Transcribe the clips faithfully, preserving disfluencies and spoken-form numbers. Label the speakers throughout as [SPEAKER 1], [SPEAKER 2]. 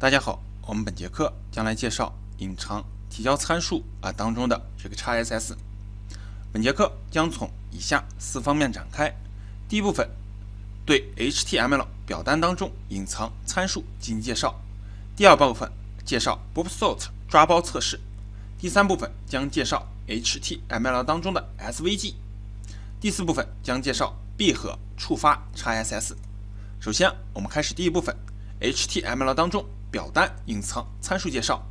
[SPEAKER 1] 大家好，我们本节课将来介绍隐藏提交参数啊当中的这个 X S S。本节课将从以下四方面展开。第一部分对 H T M L 表单当中隐藏参数进行介绍。第二部分介绍 BobSort 抓包测试。第三部分将介绍 H T M L 当中的 S V G。第四部分将介绍闭合触发 X S S。首先，我们开始第一部分 H T M L 当中表单隐藏参数介绍。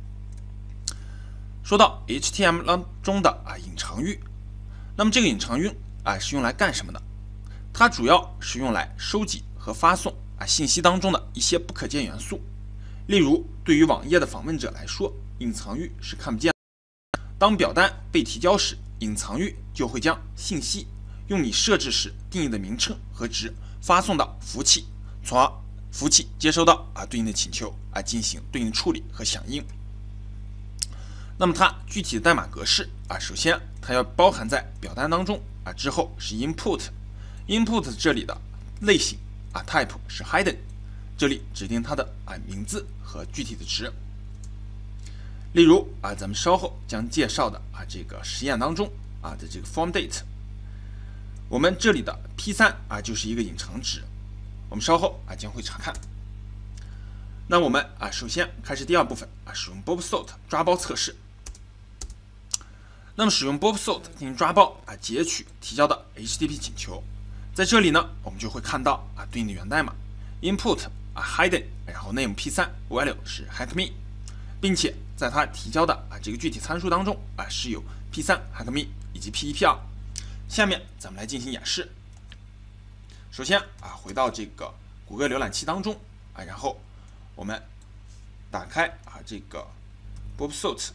[SPEAKER 1] 说到 H T M L 中的啊隐藏域，那么这个隐藏域啊是用来干什么的？它主要是用来收集和发送啊信息当中的一些不可见元素。例如，对于网页的访问者来说，隐藏域是看不见的。当表单被提交时，隐藏域就会将信息用你设置时定义的名称和值发送到服务器，从而服务器接收到啊对应的请求啊进行对应处理和响应。那么它具体的代码格式啊，首先它要包含在表单当中啊，之后是 input，input 这里的类型啊 type 是 hidden， 这里指定它的啊名字和具体的值。例如啊，咱们稍后将介绍的啊这个实验当中啊的这个 form date， 我们这里的 P 三 啊就是一个隐藏值，我们稍后啊将会查看。那我们啊首先开始第二部分啊，使用 BobSort 抓包测试。那么使用 BobSort 进行抓包啊，截取提交的 H T T P 请求。在这里呢，我们就会看到啊对应的源代码 input 啊 hidden， 然后 name P 三 value 是 hackme， 并且在它提交的啊这个具体参数当中啊是有 P 三 hackme 以及 P 一 P 二。下面咱们来进行演示。首先啊回到这个谷歌浏览器当中啊，然后我们打开啊这个 BobSort，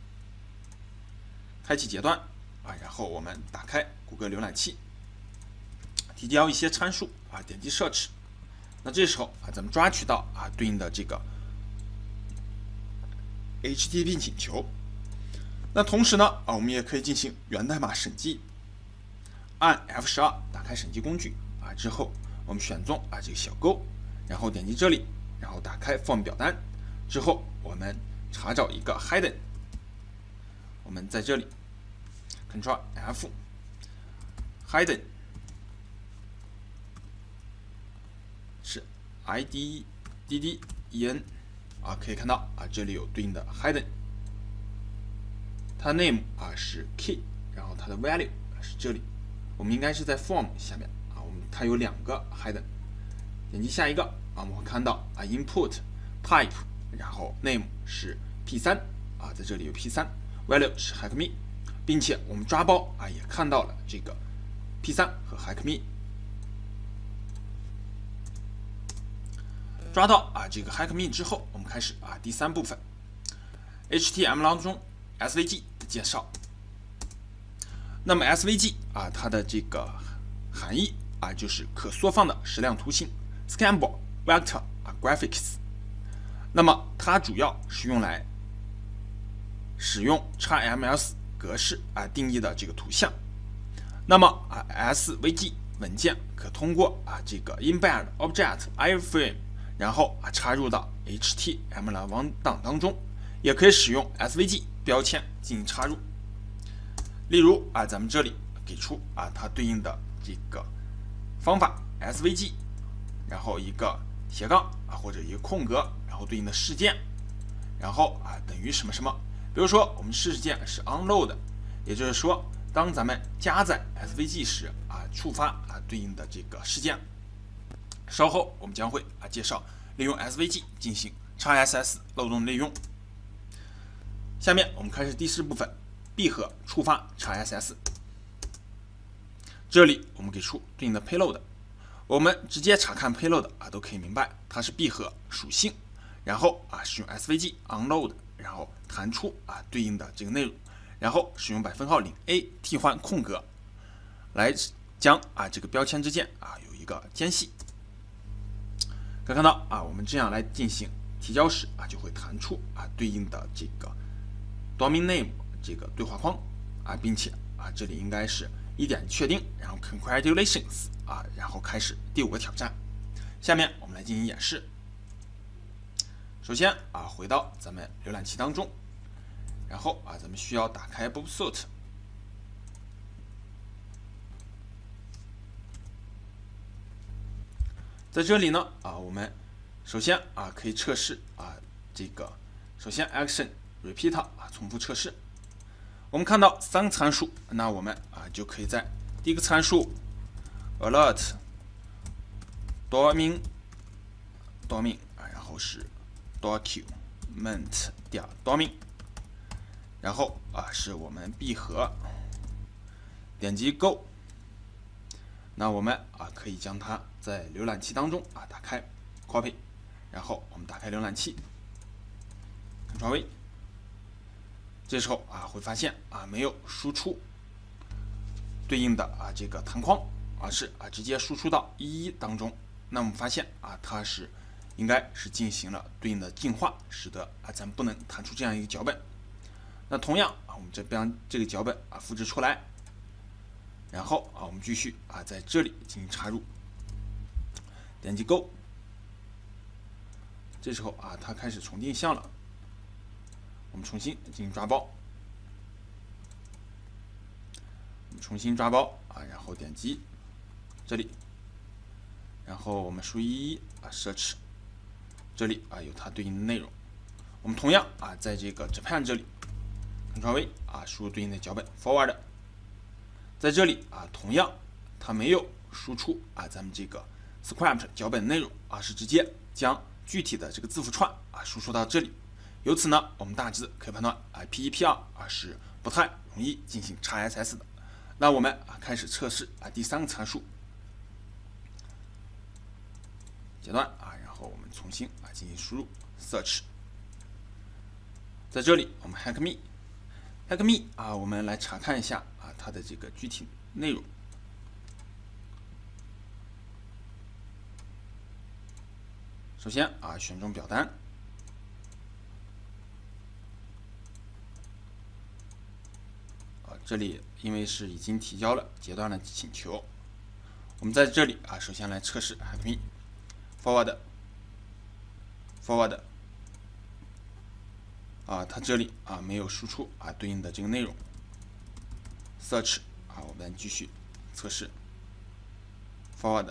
[SPEAKER 1] 开启截断啊，然后我们打开谷歌浏览器，提交一些参数啊，点击 Search。那这时候啊，咱们抓取到啊对应的这个 H T T P 请求。那同时呢啊，我们也可以进行源代码审计，按 F 十二 打开审计工具啊，之后我们选中啊这个小勾，然后点击这里，然后打开 Form 表单，之后我们查找一个 hidden， 我们在这里 Ctrl F hidden 是 I D D D E N 啊，可以看到啊这里有对应的 hidden， 它 name 啊是 key， 然后它的 value 是这里，我们应该是在 form 下面啊，我们它有两个 hidden， 点击下一个啊，我们会看到啊 input type， 然后 name 是 P 三 啊，在这里有 P 三 value 是 hackme， 并且我们抓包啊也看到了这个 P 三 和 hackme。抓到啊这个 hackme 之后，我们开始啊第三部分 H T M L 当中 S V G 的介绍。那么 S V G 啊它的这个含义啊就是可缩放的矢量图形 Scalable Vector 啊 Graphics。那么它主要是用来使用 X M L 格式啊定义的这个图像。那么啊 S V G 文件可通过啊这个 embed object iframe， 然后啊插入到 H T M L 文档当中，也可以使用 S V G 标签进行插入。例如啊咱们这里给出啊它对应的这个方法 S V G， 然后一个斜杠啊或者一个空格，然后对应的事件，然后啊等于什么什么。比如说我们事件是 onload， 也就是说当咱们加载 S V G 时啊触发啊对应的这个事件。稍后我们将会啊介绍利用 S V G 进行 X S S 漏洞的利用。下面我们开始第四部分，闭合触发 X S S。这里我们给出对应的 payload， 我们直接查看 payload 啊都可以明白它是闭合属性，然后啊使用 S V G onload， 然后弹出啊对应的这个内容，然后使用百分号领 A 替换空格来将啊这个标签之间啊有一个间隙。可以看到啊，我们这样来进行提交时啊，就会弹出啊对应的这个 domain name 这个对话框啊，并且啊这里应该是一点确定，然后 congratulations 啊，然后开始第五个挑战。下面我们来进行演示。 首先啊，回到咱们浏览器当中，然后啊，咱们需要打开 Bootsuite。在这里呢啊，我们首先啊可以测试啊这个，首先 action repeat 啊重复测试。我们看到三个参数，那我们啊就可以在第一个参数 alert domain domain 啊，然后是 document 点 domain， 然后啊是我们闭合，点击 Go。那我们啊可以将它在浏览器当中啊打开 copy， 然后我们打开浏览器 Ctrl V， 这时候啊会发现啊没有输出对应的啊这个弹框，而是啊直接输出到一一当中。那我们发现啊它是应该是进行了对应的净化，使得啊咱不能弹出这样一个脚本。那同样啊我们这边这个脚本啊复制出来。然后啊，我们继续啊，在这里进行插入，点击 Go。这时候啊，它开始重定向了，我们重新进行抓包，我们重新抓包啊，然后点击这里，然后我们输一一啊 ，search， 这里啊有它对应的内容。我们同样啊，在这个 Japan 这里 ，Ctrl V 啊，输入对应的脚本 forward。在这里啊，同样它没有输出啊咱们这个 script 脚本内容啊，是直接将具体的这个字符串啊输出到这里。由此呢，我们大致可以判断啊 P 一 P 二 啊是不太容易进行 X S S 的。那我们啊开始测试啊第三个参数，截断啊，然后我们重新啊进行输入 search。在这里我们 hack me hack me 啊，我们来查看一下。它的这个具体内容，首先啊，选中表单，啊，这里因为是已经提交了，截断了请求，我们在这里啊，首先来测试 hack me forward forward， 啊，它这里啊没有输出啊对应的这个内容。search 啊，我们继续测试 forward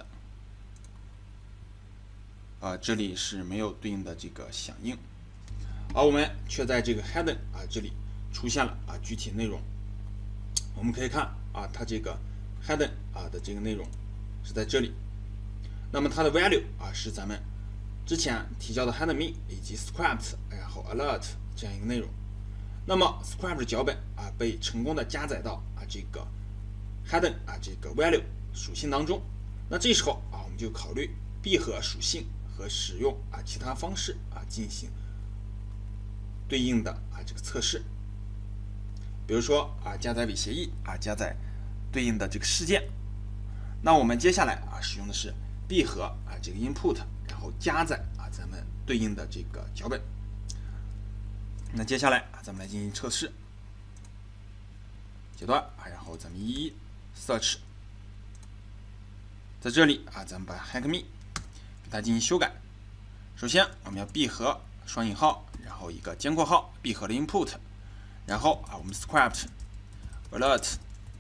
[SPEAKER 1] 啊，这里是没有对应的这个响应，而我们却在这个 header 啊这里出现了啊具体内容。我们可以看啊，它这个 header 啊的这个内容是在这里，那么它的 value 啊是咱们之前提交的 header me 以及 script 然后 alert 这样一个内容。那么 script 脚本啊被成功的加载到啊这个 header 啊这个 value 属性当中，那这时候啊我们就考虑闭合属性和使用啊其他方式啊进行对应的啊这个测试，比如说啊加载伪协议啊加载对应的这个事件。那我们接下来啊使用的是闭合啊这个 input， 然后加载啊咱们对应的这个脚本。那接下来啊，咱们来进行测试，截断啊，然后咱们一一 search， 在这里啊，咱们把 hack me 给它进行修改。首先我们要闭合双引号，然后一个尖括号闭合的 input， 然后啊，我们 script alert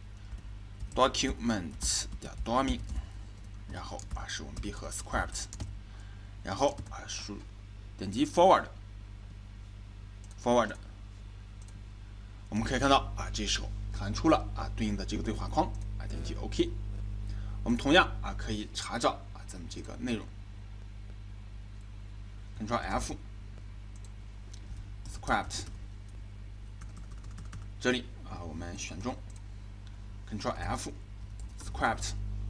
[SPEAKER 1] document 点 domain， 然后啊是我们闭合 script， 然后啊输点击 forward。forward， 我们可以看到啊，这时候弹出了啊对应的这个对话框啊，点击 OK。我们同样啊可以查找啊咱们这个内容 ，Ctrl F script， 这里啊我们选中 Ctrl F script，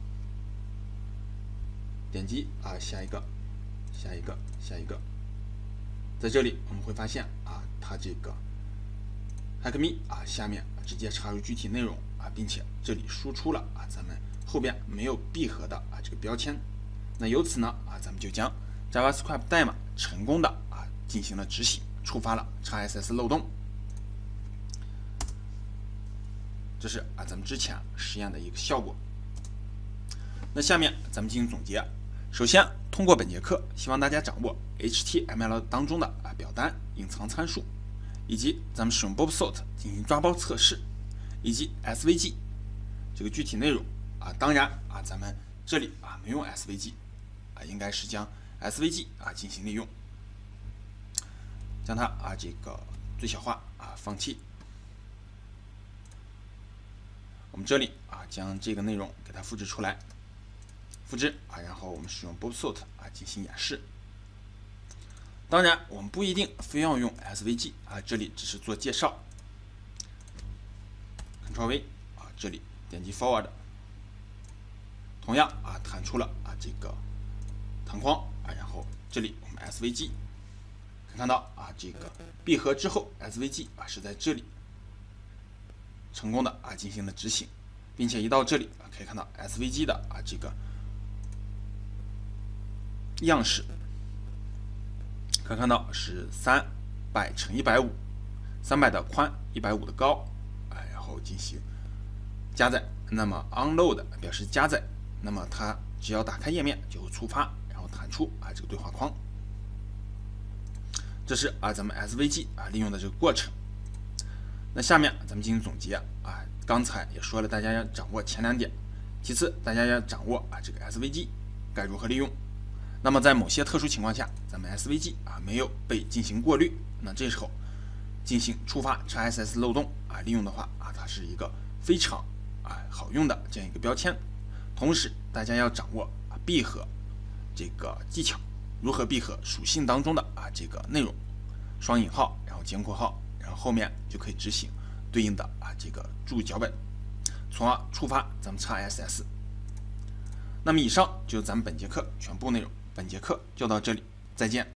[SPEAKER 1] 点击啊下一个，下一个，下一个。在这里我们会发现啊，它这个 hack me 啊下面直接插入具体内容啊，并且这里输出了啊咱们后边没有闭合的啊这个标签。那由此呢啊，咱们就将 JavaScript 代码成功的啊进行了执行，触发了 X S S 漏洞。这是啊咱们之前实验的一个效果。那下面咱们进行总结。 首先，通过本节课，希望大家掌握 H T M L 当中的啊表单、隐藏参数，以及咱们使用 Bobsort 进行抓包测试，以及 S V G 这个具体内容啊。当然啊，咱们这里啊没用 S V G 啊，应该是将 S V G 啊进行利用，将它啊这个最小化啊放弃。我们这里啊将这个内容给它复制出来。复制啊，然后我们使用 Bobsort 啊进行演示。当然，我们不一定非要用 S V G 啊，这里只是做介绍。Ctrl V 啊，这里点击 Forward， 同样啊弹出了啊这个弹框啊，然后这里我们 S V G 可以看到啊这个闭合之后 S V G 啊是在这里成功的啊进行了执行，并且一到这里啊可以看到 S V G 的啊这个样式，可以看到是三百乘一百五，三百的宽，一百五的高，哎，然后进行加载。那么 unload 表示加载，那么它只要打开页面就会触发，然后弹出啊这个对话框。这是啊咱们 S V G 啊利用的这个过程。那下面咱们进行总结啊，刚才也说了，大家要掌握前两点，其次大家要掌握啊这个 S V G 该如何利用。那么在某些特殊情况下，咱们 S V G 啊没有被进行过滤，那这时候进行触发 X S S 漏洞啊利用的话啊，它是一个非常啊好用的这样一个标签。同时，大家要掌握啊闭合这个技巧，如何闭合属性当中的啊这个内容，双引号，然后尖括号，然后后面就可以执行对应的啊这个注脚本，从而触发咱们 X S S。那么以上就是咱们本节课全部内容。本节课就到这里，再见。